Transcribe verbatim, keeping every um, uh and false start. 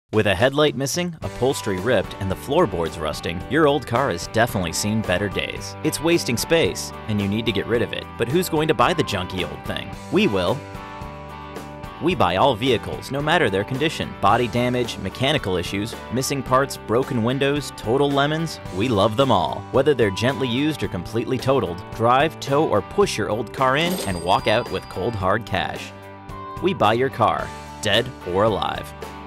With a headlight missing, upholstery ripped, and the floorboards rusting, your old car has definitely seen better days. It's wasting space, and you need to get rid of it. But who's going to buy the junky old thing? We will. We buy all vehicles, no matter their condition. Body damage, mechanical issues, missing parts, broken windows, total lemons, we love them all. Whether they're gently used or completely totaled, drive, tow, or push your old car in and walk out with cold hard cash. We buy your car, dead or alive.